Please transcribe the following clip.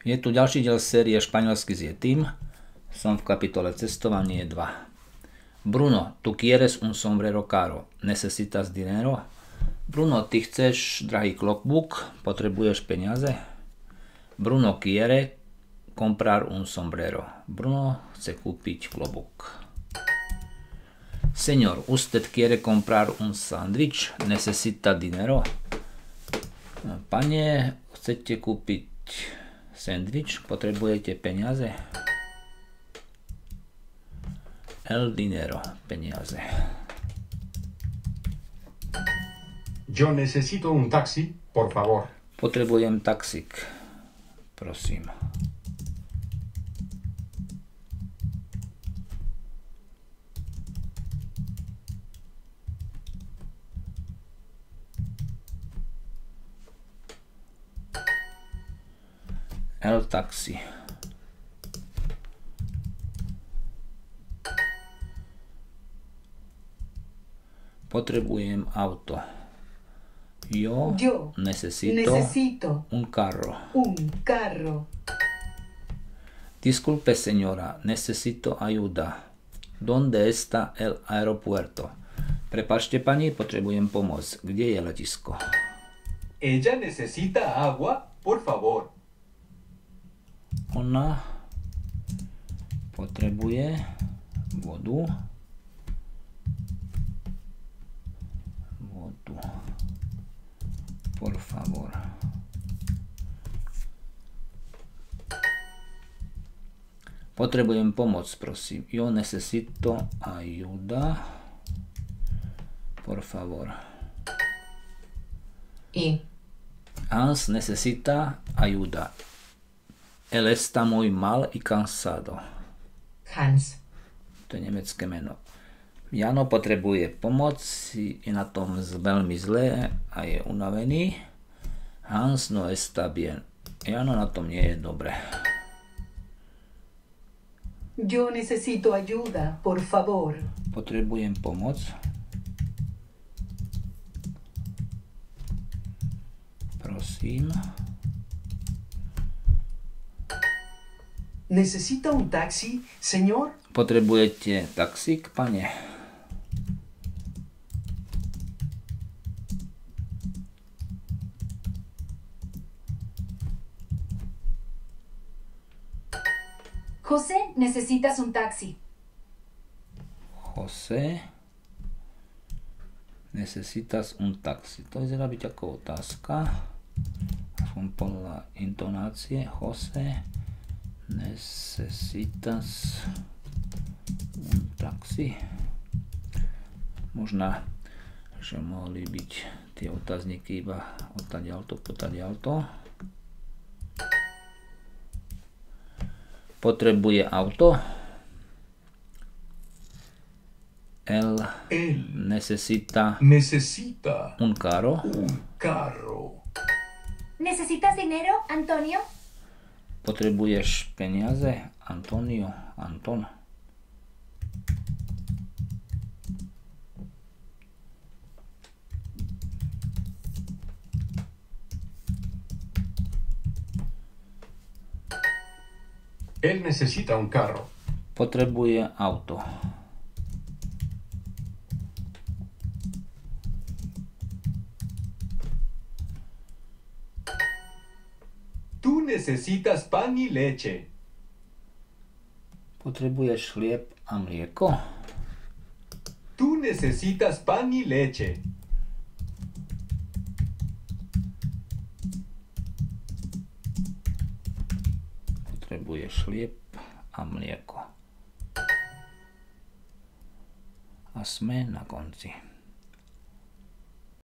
Je tu ďalší diel série Španielsky s Yetim. Som v kapitole Cestovanie 2. Bruno, tu quieres un sombrero caro. Necesitas dinero? Bruno, ty chceš drahý klobúk? Potrebuješ peniaze? Bruno quiere comprar un sombrero. Bruno chce kúpiť klobúk. Señor, usted quiere comprar un sándwich? Necesita dinero? Pane, chcete kúpiť sendvič? Potrebujete peniaze? El dinero, peniaze. Yo necesito un taxi, por favor. Potrebujem taxík, prosím. El taxi. Potrebujem auto. Yo necesito un carro. Disculpe, señora, necesito ayuda. ¿Dónde está el aeropuerto? Prepáčte, pani, potrebujem pomoc. Kde je letisko? Ella necesita agua, por favor. Ona potrebuje vodu. Por favor. Potrebujem pomoc, prosím. Yo necesito ayuda. Por favor. Hans necesita ayuda. Él está muy mal y cansado. Hans. To je nemecké meno. Jano potrebuje pomoc, je na tom veľmi zlé a je unavený. Hans no está bien. Jano na tom nie je dobre. Yo necesito ayuda, por favor. Potrebujem pomoc. Prosím. ¿Necesita un taxi, señor? Potrebujete taxík, pane? José, necesitas un taxi. José, necesitas un taxi. To vyzerá byť ako otázka. Aspoň podľa intonácie. José, necesitas un taxi. Možná, že mohli byť tie otázniky iba odtadiaľto, potadiaľto. Potrebuje auto. Él necesita un carro. ¿Necesitas dinero, Antonio? Potrebuješ peniaze, Antonio, Anton. Él necesita un carro. Potrebuje auto. Tú necesitas pan y leche. Potrebuješ chlieb a mlieko? Tú necesitas pan y leche. Potrebuješ chlieb a mlieko. A sme na konci.